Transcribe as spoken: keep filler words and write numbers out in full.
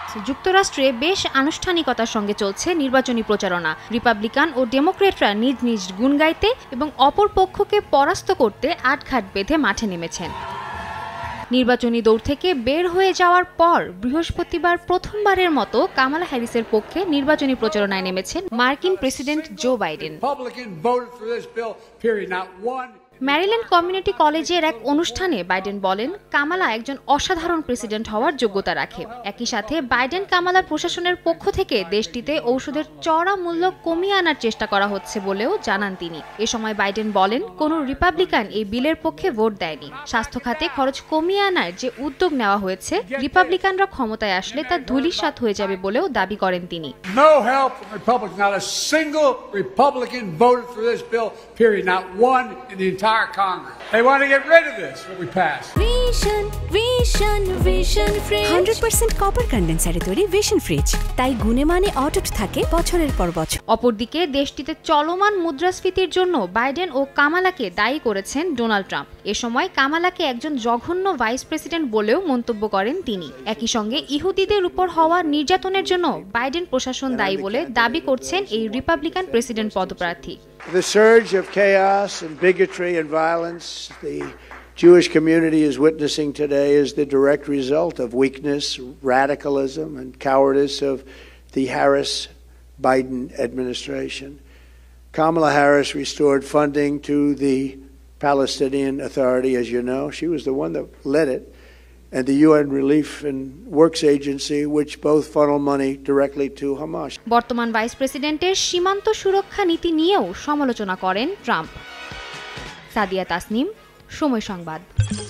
যুক্তরাষ্ট্রে বেশ আনুষ্ঠানিকতার সঙ্গে চলছে নির্বাচনী প্রচারণা। রিপাবলিকান ও ডেমোক্রেটরা নিজ নিজ গুণ গাইতে এবং অপর পক্ষকে পরাস্ত করতে আটঘাট বেঁধে মাঠে নেমেছেন। নির্বাচনী দৌড় থেকে বের হয়ে যাওয়ার পর বৃহস্পতিবার প্রথমবারের মতো কামালা হ্যারিসের পক্ষে নির্বাচনী প্রচারণায় নেমেছেন মার্কিন president Joe Biden. Maryland community কলেজের এক অনুষ্ঠানে বাইডেন বলেন, কামালা একজন অসাধারণ প্রেসিডেন্ট হওয়ার যোগ্যতা রাখে। একই সাথে বাইডেন কামালা প্রশাসনের পক্ষ থেকে দেশটিতে ঔষধের চড়া মূল্য কমিয়ে আনার চেষ্টা করা হচ্ছে বলেও জানান তিনি। এ সময় বাইডেন বলেন, কোনো রিপাবলিকান এই বিলের পক্ষে ভোট দেয়নি। স্বাস্থ্য খাতে খরচ কমিয়ে আনার যে উদ্যোগ নেওয়া হয়েছে, রিপাবলিকানরা ক্ষমতায় আসলে তা ধূলিসাৎ হয়ে যাবে বলেও দাবি করেন তিনি। Congress. They want to get rid of this, what we passed. Vision, vision, vision fridge. one hundred percent copper কন্ডেন্সারে তৈরি ভিশন ফ্রিজ, তাই গুণে মানে অটুট থাকে বছরের পর বছর। অপরদিকে দেশটিতে চলমান মুদ্রাস্ফীতির জন্য বাইডেন ও কামালাকে দায়ী করেছেন ডোনাল্ড ট্রাম্প। এ সময় কামালাকে একজন জঘন্য ভাইস প্রেসিডেন্ট বলেও মন্তব্য করেন তিনি। একই সঙ্গে ইহুদিদের উপর হওয়া নির্যাতনের জন্য বাইডেন প্রশাসন দায়ী বলে দাবি করছেন এই রিপাবলিকান প্রেসিডেন্ট পদপ্রার্থী। The surge of chaos and bigotry and violence the Jewish community is witnessing today is the direct result of weakness, radicalism, and cowardice of the Harris-Biden administration. Kamala Harris restored funding to the Palestinian Authority, as you know. She was the one that led it. And the U N Relief and Works Agency, which both funnel money directly to Hamas. বর্তমান vice প্রেসিডেন্টের সীমান্ত সুরক্ষা নীতি নিয়েও সমালোচনা করেন Trump. Sadia Tasnim, সময় সংবাদ।